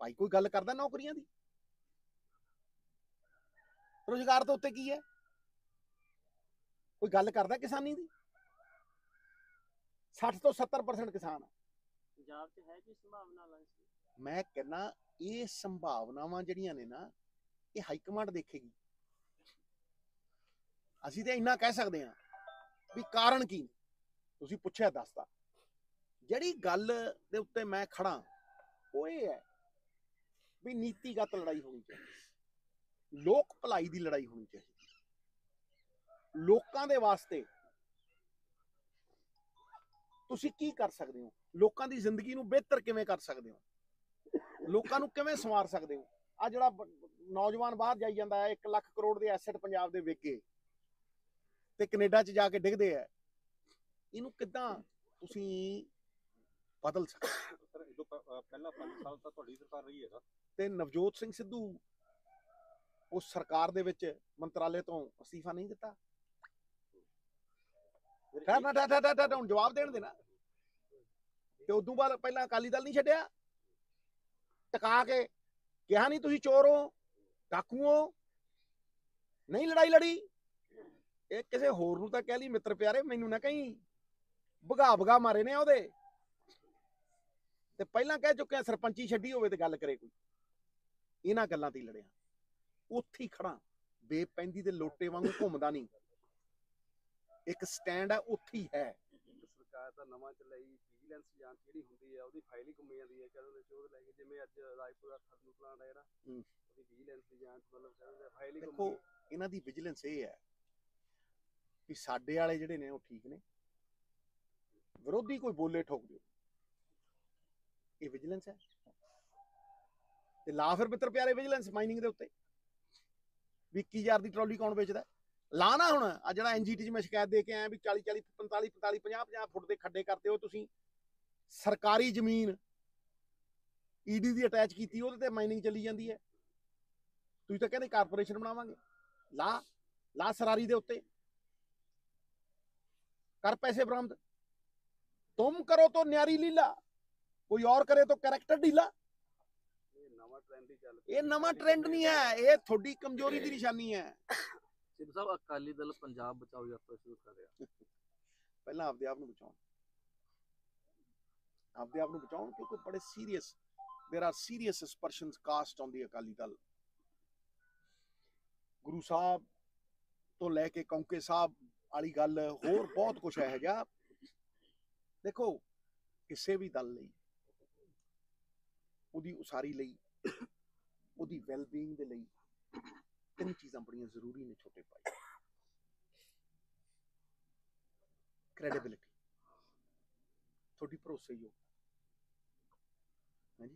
भाई कोई गल करदा नौकरियां दी? रोजगार तो उत्ते की है? कोई गल करदा किसानी दी? 60 ਤੋਂ 70% किसान पंजाब च है कोई संभावना? मैं कहना ये संभावनावां ਜਿਹੜੀਆਂ ਨੇ ਨਾ ਇਹ ਹਾਈ ਕਮਾਂਡ ਦੇਖੇਗੀ। ਅਸੀਂ ਤੇ ਇੰਨਾ ਕਹਿ ਸਕਦੇ ਹਾਂ ਵੀ ਕਾਰਨ ਕੀ ਨੇ, ਤੁਸੀਂ ਪੁੱਛਿਆ ਦੱਸਦਾ। ਜਿਹੜੀ ਗੱਲ ਦੇ ਉੱਤੇ ਮੈਂ ਖੜਾ ਉਹ ਇਹ ਹੈ ਵੀ ਨੀਤੀਗਤ ਲੜਾਈ ਹੋਣੀ ਚਾਹੀਦੀ, ਲੋਕ ਭਲਾਈ ਦੀ ਲੜਾਈ ਹੋਣੀ ਚਾਹੀਦੀ, ਲੋਕਾਂ ਦੇ ਵਾਸਤੇ ਤੁਸੀਂ ਕੀ ਕਰ ਸਕਦੇ ਹੋ, ਲੋਕਾਂ ਦੀ ਜ਼ਿੰਦਗੀ ਨੂੰ ਬਿਹਤਰ ਕਿਵੇਂ ਕਰ ਸਕਦੇ ਹੋ, ਲੋਕਾਂ ਨੂੰ ਕਿਵੇਂ ਸੰਵਾਰ ਸਕਦੇ ਹੋ। ਆ ਜਿਹੜਾ ਨੌਜਵਾਨ ਬਾਹਰ ਜਾਈ ਜਾਂਦਾ ਹੈ, 1 ਲੱਖ ਕਰੋੜ ਦੇ ਐਸੈਟ ਪੰਜਾਬ ਦੇ ਵਿਕ ਗਏ ਤੇ ਕੈਨੇਡਾ 'ਚ ਜਾ ਕੇ ਡਿੱਗਦੇ ਆ, ਇਹਨੂੰ ਕਿੱਦਾਂ ਤੁਸੀਂ ਬਦਲ ਸਕਦੇ? ਪਹਿਲਾਂ 5 ਸਾਲ ਤਾਂ ਤੁਹਾਡੀ ਸਰਕਾਰ ਰਹੀ ਹੈਗਾ ਤੇ ਨਵਜੋਤ ਸਿੰਘ ਸਿੱਧੂ ਉਸ ਸਰਕਾਰ ਦੇ ਵਿੱਚ ਮੰਤਰਾਲੇ ਤੋਂ ਅਸਤੀਫਾ ਨਹੀਂ ਦਿੱਤਾ? ਹੁਣ ਜਵਾਬ ਦੇਣ ਦੇਣਾ। ਤੇ ਉਦੋਂ ਬਾਅਦ ਪਹਿਲਾਂ ਅਕਾਲੀ ਦਲ ਨਹੀਂ ਛੱਡਿਆ, ਟਕਾ ਕੇ ਕਿਹਾ ਨਹੀਂ ਤੁਸੀਂ ਚੋਰ ਹੋ, ਡਾਕੂ ਹੋ, ਨਹੀਂ ਲੜਾਈ ਲੜੀ। ਇਹ ਕਿਸੇ ਹੋਰ ਨੂੰ ਤਾਂ ਕਹਿ ਲਈ ਮਿੱਤਰ ਪਿਆਰੇ, ਮੈਨੂੰ ਨਾ ਕਹੀਂ ਭਗਾ ਮਾਰੇ ਨੇ ਉਹਦੇ। ਤੇ ਪਹਿਲਾਂ ਕਹਿ ਚੁੱਕਿਆ ਸਰਪੰਚੀ ਛੱਡੀ ਹੋਵੇ ਤੇ ਗੱਲ ਕਰੇ ਕੋਈ, ਇਹਨਾਂ ਗੱਲਾਂ ਤੇ ਲੜਿਆ। ਉੱਥੇ ਹੀ ਖੜਾ, ਬੇਪੈਂਦੀ ਦੇ ਲੋਟੇ ਵਾਂਗੂ ਘੁੰਮਦਾ ਨਹੀਂ, ਇੱਕ ਸਟੈਂਡ ਹੈ, ਉੱਥੇ ਹੀ ਹੈ। ਸਰਕਾਰ ਦਾ ਨਵਾਂ ਚਲਾਈ ਵਿਜੀਲੈਂਸ ਜਾਂਚ ਜਿਹੜੀ ਹੁੰਦੀ ਹੈ ਉਹਦੀ ਫਾਈਲ ਹੀ ਘੁੰਮੀ ਜਾਂਦੀ ਹੈ, ਕਹਿੰਦੇ ਚੋਰ ਲੈ ਕੇ, ਜਿਵੇਂ ਅੱਜ ਰਾਜਪੁਰ ਦਾ ਥਰਮਲ ਪਲਾਂਟ ਹੈ ਨਾ, ਉਹਦੀ ਵਿਜੀਲੈਂਸ ਦੀ ਜਾਂਚ ਮਤਲਬ ਕਹਿੰਦੇ ਫਾਈਲ ਹੀ ਘੁੰਮੀ। ਦੇਖੋ ਇਹਨਾਂ ਦੀ ਵਿਜੀਲੈਂਸ ਇਹ ਹੈ ਵੀ ਸਾਡੇ ਵਾਲੇ ਜਿਹੜੇ ਨੇ ਉਹ ਠੀਕ ਨੇ, ਵਿਰੋਧੀ ਕੋਈ ਬੋਲੇ ਠੋਕ ਦਿਓ, ਇਹ ਵਿਜੀਲੈਂਸ ਹੈ। ਤੇ ਲਾ ਫਿਰ ਮਿੱਤਰ ਪਿਆਰੇ ਵਿਜੀਲੈਂਸ ਮਾਈਨਿੰਗ ਦੇ ਉੱਤੇ ਵੀ 21,000 ਦੀ ਟਰਾਲੀ ਕੌਣ ਵੇਚਦਾ? ਲਾ ਨਾ ਹੁਣ ਆ ਜਿਹੜਾ ਐਨਜੀਟੀ 'ਚ ਮੈਂ ਸ਼ਿਕਾਇਤ ਦੇ ਕੇ ਆਇਆ ਵੀ 40 45 50 ਫੁੱਟ ਦੇ ਖੱਡੇ ਕਰਦੇ ਹੋ ਤੁਸੀਂ, ਸਰਕਾਰੀ ਜ਼ਮੀਨ ਈਡੀ ਦੀ ਅਟੈਚ ਕੀਤੀ, ਉਹਦੇ ਤੇ ਮਾਈਨਿੰਗ ਚੱਲੀ ਜਾਂਦੀ ਹੈ। ਤੁਸੀਂ ਤਾਂ ਕਹਿੰਦੇ ਕਾਰਪੋਰੇਸ਼ਨ ਬਣਾਵਾਂਗੇ, ਲਾ ਸਰਾਰੀ ਦੇ ਉੱਤੇ कर पैसे बरामद। तुम करो तो न्यारी लीला, कोई और करे तो कैरेक्टर ढीला। ये नवा ट्रेंड नहीं है, ये थोड़ी कमजोरी की निशानी है। सिद्धू साहब अकाली दल पंजाब बचाओ यात्रा शुरू कर रहा, पहला आपदे आप नूं बचाओ, आपदे आप नूं बचाओ, क्योंकि बड़े serious, there are serious aspersions cast on the Akali Dal. Guru साहब तो लैके कौंके साहब वाली गल होर बहुत कुछ है जा। देखो किसी भी दल लई उहदी उसारी लई, उहदी वैलबीइंग दे लई 3 चीज़ां बड़ियां जरूरी ने छोटे भाई। क्रेडिबिलिटी, थोड़ी भरोसेयोग है जी,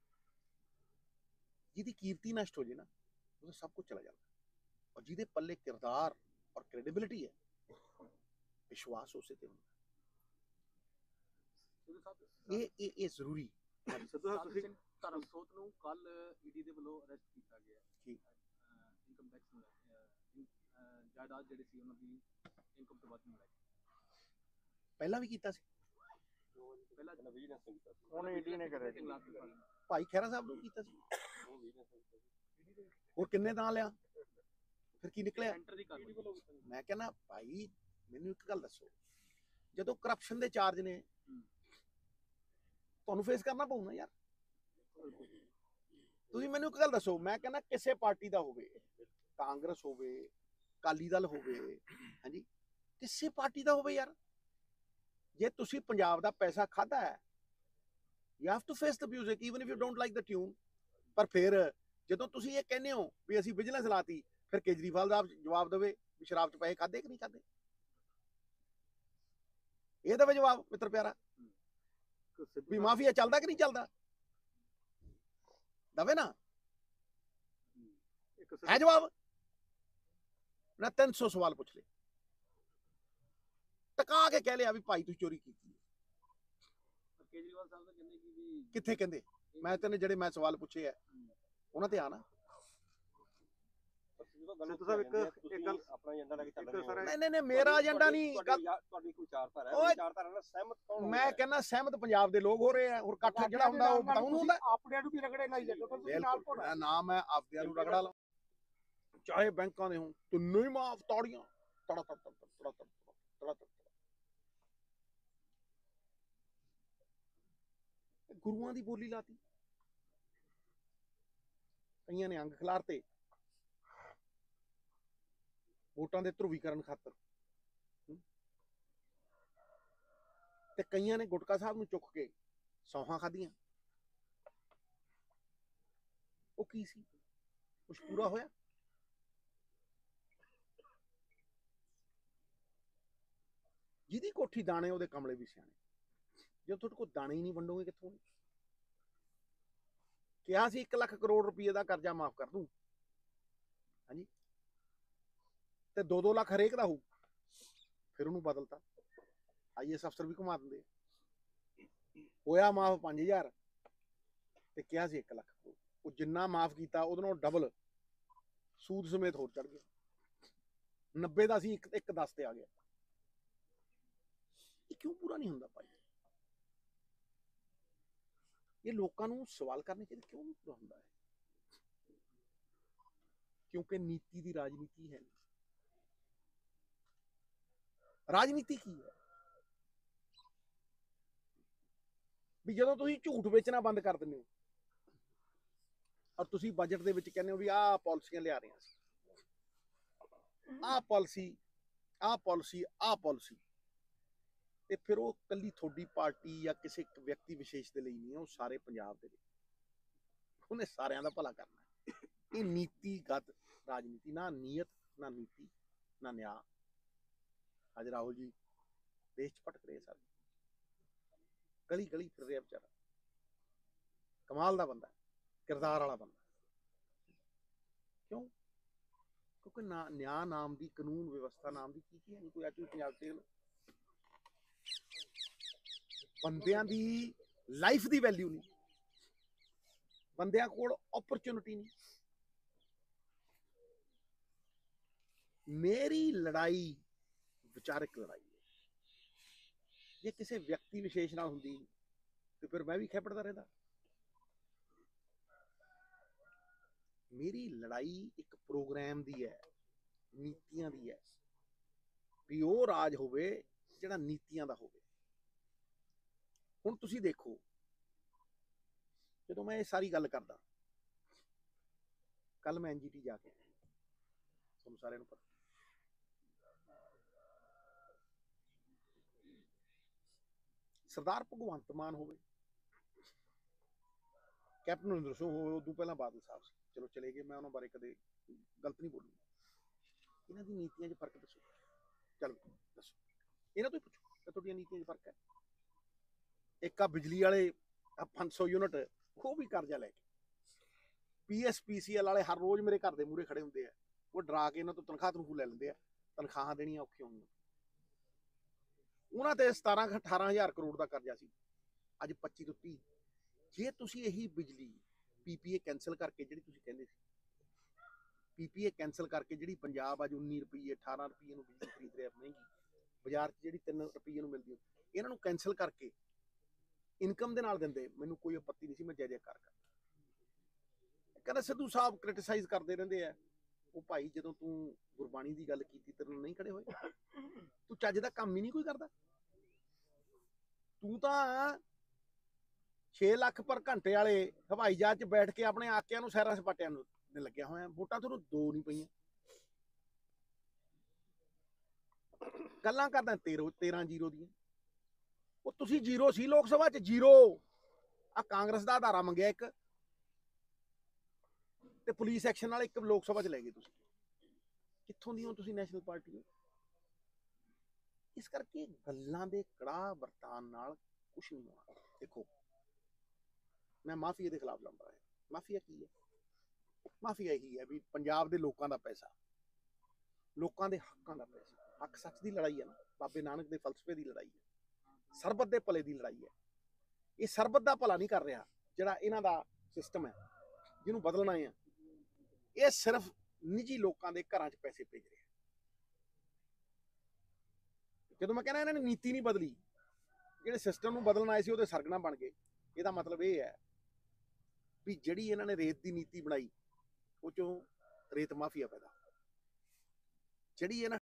जिहदी कीर्ति नष्ट हो जाए ना उसे सब कुछ चला जाता, और जिहदे पल्ले किरदार और क्रेडिबिलिटी है, विश्वास उसे ते होंदा। ये जरूरी। ਸਿੱਧੂ ਸਾਹਿਬ ਤੁਸੀਂ ਧਰਮਸੋਤ ਨੂੰ ਕੱਲ ਈਡੀ ਦੇ ਵੱਲੋਂ ਅਰੈਸਟ ਕੀਤਾ ਗਿਆ ਜੀ, ਇਨਕਮ ਟੈਕਸ ਨੂੰ ਜਾਇਦਾਦ ਜਿਹੜੀ ਸੀ ਉਹਨਾਂ ਦੀ ਇਨਕਮ ਤੋਂ ਵੱਧ ਮਿਲਾਈ, ਪਹਿਲਾਂ ਵੀ ਕੀਤਾ ਸੀ, ਪਹਿਲਾਂ ਵਿਜੀਲੈਂਸ ਨੇ ਕੀਤਾ, ਹੁਣ ਈਡੀ ਨੇ ਕਰਿਆ ਜੀ, ਭਾਈ ਖਹਿਰਾ ਸਾਹਿਬ ਨੂੰ ਕੀਤਾ ਸੀ। ਹੋਰ ਕਿੰਨੇ ਨਾਂ ਲਿਆ, ਫਿਰ ਕੀ ਨਿਕਲਿਆ? ਮੈਂ ਕਹਿੰਦਾ ਭਾਈ ਮੈਨੂੰ ਇੱਕ ਗੱਲ ਦੱਸੋ, ਜਦੋਂ ਕਰਪਸ਼ਨ ਦੇ ਚਾਰਜ ਨੇ ਤੁਹਾਨੂੰ ਫੇਸ ਕਰਨਾ ਪਊ ਨਾ ਯਾਰ। ਤੁਸੀਂ ਮੈਨੂੰ ਇੱਕ ਗੱਲ ਦੱਸੋ, ਮੈਂ ਕਹਿੰਦਾ ਕਿਸੇ ਪਾਰਟੀ ਦਾ ਹੋਵੇ, ਕਾਂਗਰਸ ਹੋਵੇ, ਅਕਾਲੀ ਦਲ ਹੋਵੇ, ਹਾਂਜੀ ਕਿਸੇ ਪਾਰਟੀ ਦਾ ਹੋਵੇ ਯਾਰ, ਜੇ ਤੁਸੀਂ ਪੰਜਾਬ ਦਾ ਪੈਸਾ ਖਾਦਾ ਹੈ, you have to face the music even if you don't like the tune. ਪਰ ਫਿਰ ਜਦੋਂ ਤੁਸੀਂ ਇਹ ਕਹਿੰਦੇ ਹੋ ਵੀ ਅਸੀਂ ਵਿਜੀਲੈਂਸ ਲਾਤੀ, ਫਿਰ ਕੇਜਰੀਵਾਲ ਦਾ ਜਵਾਬ ਦੇਵੇ ਵੀ ਸ਼ਰਾਬ 'ਚ ਪੈਸੇ ਖਾਦੇ ਕਿ ਨਹੀਂ ਖਾਦੇ, ਇਹ ਦੇਵੇ ਜਵਾਬ ਮਿੱਤਰ ਪਿਆਰਾ ਵੀ ਮਾਫੀਆ ਚੱਲਦਾ ਕਿ ਨਹੀਂ ਚੱਲਦਾ, ਦਵੇ ਨਾ, ਹੈ ਜਵਾਬ ਨਾ। 300 ਸਵਾਲ ਪੁੱਛ ਲਏ, ਟਕਾ ਕੇ ਕਹਿ ਲਿਆ ਵੀ ਭਾਈ ਤੁਸੀਂ ਚੋਰੀ ਕੀਤੀ। ਕੇਜਰੀਵਾਲ ਸਾਹਿਬ ਤਾਂ ਕਹਿੰਦੇ ਕਿ ਵੀ ਕਿੱਥੇ ਕਹਿੰਦੇ? ਮੈਂ ਤੈਨੂੰ ਜਿਹੜੇ ਮੈਂ ਸਵਾਲ ਪੁੱਛੇ ਆ ਉਹਨਾਂ ਤੇ ਆ ਨਾ। ਸਿੱਧੂ ਸਾਹਿਬ ਇੱਕ ਗੱਲ ਆਪਣਾ ਏਜੰਡਾ ਲੈ ਕੇ ਚੱਲ ਇੱਕ ਰਹੇ ਹੋ। ਸਰ ਨਹੀਂ ਮੇਰਾ ਏਜੰਡਾ ਨਹੀਂ ਤੁਹਾਡੀ ਕੋਈ ਵਿਚਾਰਧਾਰਾ ਹੈ, ਓਏ, ਵਿਚਾਰਧਾਰਾ ਨਾਲ ਸਹਿਮਤ ਕੌਣ ਮੈਂ ਕਹਿੰਦਾ ਸਹਿਮਤ ਪੰਜਾਬ ਦੇ ਲੋਕ ਹੋ ਰਹੇ ਆ। ਹੋਰ ਇਕੱਠ ਜਿਹੜਾ ਹੁੰਦਾ ਉਹ ਬਤਾਉਂ ਨੂੰ ਹੁੰਦਾ। ਆਪਣਿਆਂ ਨੂੰ ਵੀ ਰਗੜੇ ਲਾਈ ਜਾਂਦੇ ਹੋ ਤੁਸੀਂ ਨਾਲ ਬਿਲਕੁਲ ਮੇਰਾ ਨਾਮ ਹੈ ਆਪਦਿਆਂ ਨੂੰ ਰਗੜਾ ਲਾ, ਚਾਹੇ ਬੈਂਕਾਂ ਦੇ ਹੋਣ ਤਿੰਨੋਂ ਹੀ ਮਾਫ, ਤੌੜੀਆਂ ਤੜਾ ਤੜ ਤੜ ਤੜਾ ਤੜ ਤੜਾ ਤੜ। ਗੁਰੂਆਂ ਦੀ ਬੋਲੀ ਲਾਤੀ, ਕਈਆਂ ਨੇ ਅੰਗ ਖਿਲਾਰਤੇ ਵੋਟਾਂ ਦੇ ਧਰੁਵੀਕਰਨ ਖਾਤਰ, ਤੇ ਕਈਆਂ ਨੇ ਗੁਟਕਾ ਸਾਹਿਬ ਨੂੰ ਚੁੱਕ ਕੇ ਸੌਹਾਂ ਖਾਧੀਆਂ। ਉਹ ਕੀ ਸੀ? ਕੁਛ ਪੂਰਾ ਹੋਇਆ? ਜਿਹਦੀ ਕੋਠੀ ਦਾਣੇ ਉਹਦੇ ਕਮਲੇ ਵੀ ਸਿਆਣੇ। ਜੇ ਤੁਹਾਡੇ ਕੋਲ ਦਾਣੇ ਹੀ ਨਹੀਂ ਵੰਡੋਗੇ ਕਿੱਥੋਂ? ਕਿਹਾ ਸੀ 1 ਲੱਖ ਕਰੋੜ ਰੁਪਏ ਦਾ ਕਰਜ਼ਾ ਮਾਫ ਕਰ ਦੂੰ, ਹਾਂਜੀ, ਤੇ 2-2 ਲੱਖ ਹਰੇਕ ਦਾ ਹੋਊ। ਫਿਰ ਉਹਨੂੰ ਬਦਲਤਾ, IAS ਅਫਸਰ ਵੀ ਘੁਮਾ ਦਿੰਦੇ। ਹੋਇਆ ਮਾਫ 5000 ਤੇ ਕਿਹਾ ਸੀ 1 ਲੱਖ ਕਰੋੜ। ਉਹ ਜਿੰਨਾ ਮਾਫ ਕੀਤਾ ਉਹਦੇ ਨਾਲ ਡਬਲ ਸੂਦ ਸਮੇਤ ਹੋਰ ਚੜ ਗਿਆ। 90 ਦਾ ਸੀ, ਇੱਕ 10 ਤੇ ਆ ਗਿਆ। ਇਹ ਕਿਉਂ ਪੂਰਾ ਨਹੀਂ ਹੁੰਦਾ ਭਾਈ? ਇਹ ਲੋਕਾਂ ਨੂੰ ਸਵਾਲ ਕਰਨੇ ਚਾਹੀਦੇ, ਕਿਉਂ ਨਹੀਂ ਪੂਰਾ ਹੁੰਦਾ ਹੈ? ਕਿਉਂਕਿ ਨੀਤੀ ਦੀ ਰਾਜਨੀਤੀ ਹੈ। ਰਾਜਨੀਤੀ ਕੀ ਹੈ? ਵੀ ਜਦੋਂ ਤੁਸੀਂ ਝੂਠ ਵੇਚਣਾ ਬੰਦ ਕਰ ਦਿੰਦੇ ਹੋ ਔਰ ਤੁਸੀਂ ਬਜਟ ਦੇ ਵਿੱਚ ਕਹਿੰਦੇ ਹੋ ਵੀ ਆਹ ਪਾਲਿਸੀਆਂ ਲਿਆ ਰਹੇ ਹਾਂ, ਆਹ ਪਾਲਿਸੀ, ਆਹ ਪਾਲਿਸੀ, ਆਹ ਪਾਲਿਸੀ, ਤੇ ਫਿਰ ਉਹ ਕੱਲੀ ਤੁਹਾਡੀ ਪਾਰਟੀ ਜਾਂ ਕਿਸੇ ਇੱਕ ਵਿਅਕਤੀ ਵਿਸ਼ੇਸ਼ ਦੇ ਲਈ ਨਹੀਂ ਹੈ, ਉਹ ਸਾਰੇ ਪੰਜਾਬ ਦੇ ਲਈ। ਉਹਨੇ ਸਾਰਿਆਂ ਦਾ ਭਲਾ ਕਰਨਾ ਹੈ। ਇਹ ਨੀਤੀਗਤ ਰਾਜਨੀਤੀ, ਨਾ ਨੀਅਤ, ਨਾ ਨੀਤੀ, ਨਾ ਨਿਆਂ। ਅੱਜ ਰਾਹੁਲ ਜੀ ਦੇਸ਼ 'ਚ ਭਟਕ ਰਹੇ ਸਾਰੇ, ਗਲੀ ਗਲੀ ਫਿਰ ਰਿਹਾ ਵਿਚਾਰਾ। ਕਮਾਲ ਦਾ ਬੰਦਾ, ਕਿਰਦਾਰ ਵਾਲਾ ਬੰਦਾ। ਕਿਉਂ? ਕਿਉਂਕਿ ਨਿਆਂ ਨਾਮ ਦੀ, ਕਾਨੂੰਨ ਵਿਵਸਥਾ ਨਾਮ ਦੀ ਕੀ ਹੈ ਨਹੀਂ ਕੋਈ। ਅੱਜ ਵੀ ਪੰਜਾਬ 'ਚ ਬੰਦਿਆਂ ਦੀ ਲਾਈਫ ਦੀ ਵੈਲਿਊ ਨਹੀਂ, ਬੰਦਿਆਂ ਕੋਲ ਓਪਰਚੁਨਿਟੀ ਨਹੀਂ। ਮੇਰੀ ਲੜਾਈ ਵਿਚਾਰਕ ਲੜਾਈ ਹੈ। ਜੇ ਕਿਸੇ ਵਿਅਕਤੀ ਵਿਸ਼ੇਸ਼ ਨਾਲ ਹੁੰਦੀ ਤੇ ਫਿਰ ਮੈਂ ਵੀ ਖੇਪੜਦਾ ਰਹਿੰਦਾ। ਮੇਰੀ ਲੜਾਈ ਇੱਕ ਪ੍ਰੋਗਰਾਮ ਦੀ ਹੈ, ਨੀਤੀਆਂ ਦੀ ਹੈ, ਵੀ ਉਹ ਰਾਜ ਹੋਵੇ ਜਿਹੜਾ ਨੀਤੀਆਂ ਦਾ ਹੋਵੇ। ਹੁਣ ਤੁਸੀਂ ਦੇਖੋ, ਜਦੋਂ ਮੈਂ ਇਹ ਸਾਰੀ ਗੱਲ ਕਰਦਾ, ਕੱਲ ਮੈਂ NGT ਜਾ ਕੇ ਆਇਆ, ਤੁਹਾਨੂੰ ਸਾਰਿਆਂ ਨੂੰ ਪਤਾ। ਸਰਦਾਰ ਭਗਵੰਤ ਮਾਨ ਹੋਵੇ, ਕੈਪਟਨ ਅਮਰਿੰਦਰ ਸਿੰਘ ਹੋਵੇ, ਉਦੋਂ ਪਹਿਲਾਂ ਬਾਦਲ ਸਾਹਿਬ ਸੀ, ਚਲੋ ਚਲੇ ਗਏ, ਮੈਂ ਉਹਨਾਂ ਬਾਰੇ ਕਦੇ ਗਲਤ ਨਹੀਂ ਬੋਲੂੰਗਾ। ਇਹਨਾਂ ਦੀ ਨੀਤੀਆਂ 'ਚ ਫਰਕ ਦੱਸੋ, ਚਲੋ ਦੱਸੋ, ਇਹਨਾਂ ਤੋਂ ਹੀ ਪੁੱਛੋ ਕਿ ਤੁਹਾਡੀਆਂ ਨੀਤੀਆਂ 'ਚ ਫਰਕ ਹੈ। ਇੱਕ ਆ ਬਿਜਲੀ ਵਾਲੇ 500 ਯੂਨਿਟ, ਉਹ ਵੀ ਕਰਜ਼ਾ ਲੈ ਕੇ। PSPCL ਵਾਲੇ ਹਰ ਰੋਜ਼ ਮੇਰੇ ਘਰ ਦੇ ਮੂਹਰੇ ਖੜੇ ਹੁੰਦੇ ਆ, ਉਹ ਡਰਾ ਕੇ ਇਹਨਾਂ ਤੋਂ ਤਨਖਾਹ ਲੈ ਲੈਂਦੇ ਆ, ਤਨਖਾਹਾਂ ਦੇਣੀਆਂ ਔਖੀਆਂ ਹੋਈਆਂ। ਉਹਨਾਂ ਤੇ 17-18 ਕਰੋੜ ਦਾ ਕਰਜ਼ਾ ਸੀ, ਅੱਜ 25 ਤੋਂ 30। ਜੇ ਤੁਸੀਂ ਇਹੀ ਬਿਜਲੀ PPA ਕੈਂਸਲ ਕਰਕੇ, ਜਿਹੜੀ ਤੁਸੀਂ ਕਹਿੰਦੇ ਸੀ PPA ਕੈਂਸਲ ਕਰਕੇ, ਜਿਹੜੀ ਪੰਜਾਬ ਅੱਜ 19 ਰੁਪਏ 18 ਰੁਪਏ ਨੂੰ ਬਿਜਲੀ ਖਰੀਦ ਰਿਹਾ ਮਹਿੰਗੀ, ਬਾਜ਼ਾਰ 'ਚ ਜਿਹੜੀ 3 ਰੁਪਏ ਨੂੰ ਮਿਲਦੀ, ਇਹਨਾਂ ਨੂੰ ਕੈਂਸਲ ਕਰਕੇ ਇਨਕਮ ਦੇ ਨਾਲ ਦਿੰਦੇ, ਮੈਨੂੰ ਕੋਈ ਆਪੱਤੀ ਨਹੀਂ ਸੀ, ਮੈਂ ਜੈ ਜੈਕਾਰ ਕਰਦਾ। ਕਹਿੰਦਾ ਸਿੱਧੂ ਸਾਹਿਬ ਕ੍ਰਿਟਿਸਾਈਜ਼ ਕਰਦੇ ਰਹਿੰਦੇ ਆ। ਉਹ ਭਾਈ, ਜਦੋਂ ਤੂੰ ਗੁਰਬਾਣੀ ਦੀ ਗੱਲ ਕੀਤੀ, ਤੇਰੇ ਨਾਲ ਨਹੀਂ ਖੜੇ ਹੋਏ? ਤੂੰ ਚੱਜ ਦਾ ਕੰਮ ਹੀ ਨਹੀਂ ਕੋਈ ਕਰਦਾ। ਤੂੰ ਤਾਂ 6 ਲੱਖ ਪਰ ਘੰਟੇ ਵਾਲੇ ਹਵਾਈ ਜਹਾਜ਼ 'ਚ ਬੈਠ ਕੇ ਆਪਣੇ ਆਕਿਆਂ ਨੂੰ, ਸੈਰਾਂ ਸਪਾਟਿਆਂ ਨੂੰ ਲੱਗਿਆ ਹੋਇਆ। ਵੋਟਾਂ ਤੁਹਾਨੂੰ 2 ਨਹੀਂ ਪਈਆਂ, ਗੱਲਾਂ ਕਰਦਾ 13-0 ਦੀਆਂ। ਉਹ ਤੁਸੀਂ 0 ਸੀ ਲੋਕ ਸਭਾ 'ਚ, 0। ਆ ਕਾਂਗਰਸ ਦਾ ਆਧਾਰਾ ਮੰਗਿਆ ਇੱਕ, ਤੇ ਪੁਲਿਸ ਐਕਸ਼ਨ ਨਾਲ ਇੱਕ ਲੋਕ ਸਭਾ 'ਚ ਲੈ ਗਏ ਤੁਸੀਂ। ਕਿੱਥੋਂ ਦੀ ਹੋ ਤੁਸੀਂ? ਨੈਸ਼ਨਲ ਪਾਰਟੀ ਹੋ। ਇਸ ਕਰਕੇ ਗੱਲਾਂ ਦੇ ਕੜਾਹ ਵਰਤਾਨ ਨਾਲ ਕੁਛ ਨਹੀਂ ਹੋਣਾ। ਦੇਖੋ, ਮੈਂ ਮਾਫੀਆ ਦੇ ਖਿਲਾਫ ਲੜ ਰਿਹਾ। ਮਾਫੀਆ ਕੀ ਹੈ? ਮਾਫੀਆ ਇਹੀ ਹੈ ਵੀ ਪੰਜਾਬ ਦੇ ਲੋਕਾਂ ਦਾ ਪੈਸਾ, ਲੋਕਾਂ ਦੇ ਹੱਕਾਂ ਦਾ ਪੈਸਾ, ਹੱਕ ਸੱਚ ਦੀ ਲੜਾਈ ਹੈ ਨਾ, ਬਾਬੇ ਨਾਨਕ ਦੇ ਫਲਸਫੇ ਦੀ ਲੜਾਈ ਹੈ, ਸਰਬੱਤ ਦੇ ਭਲੇ ਦੀ ਲੜਾਈ ਹੈ। ਇਹ ਸਰਬੱਤ ਦਾ ਭਲਾ ਨਹੀਂ ਕਰ ਰਿਹਾ ਜਿਹੜਾ ਇਹਨਾਂ ਦਾ ਸਿਸਟਮ ਹੈ, ਜਿਹਨੂੰ ਬਦਲਣਾ ਹੈ। ਇਹ ਸਿਰਫ ਨਿੱਜੀ ਲੋਕਾਂ ਦੇ ਘਰਾਂ 'ਚ ਪੈਸੇ ਭੇਜ ਰਿਹਾ। ਜਦੋਂ ਮੈਂ ਕਹਿੰਦਾ ਇਹਨਾਂ ਨੇ ਨੀਤੀ ਨਹੀਂ ਬਦਲੀ, ਜਿਹੜੇ ਸਿਸਟਮ ਨੂੰ ਬਦਲਣ ਆਏ ਸੀ ਉਹਦੇ ਸਰਗਨਾ ਬਣ ਗਏ, ਇਹਦਾ ਮਤਲਬ ਇਹ ਹੈ ਵੀ ਜਿਹੜੀ ਇਹਨਾਂ ਨੇ ਰੇਤ ਦੀ ਨੀਤੀ ਬਣਾਈ ਉਹ ਚੋਂ ਰੇਤ ਮਾਫੀਆ ਪੈਦਾ, ਜਿਹੜੀ ਇਹਨਾਂ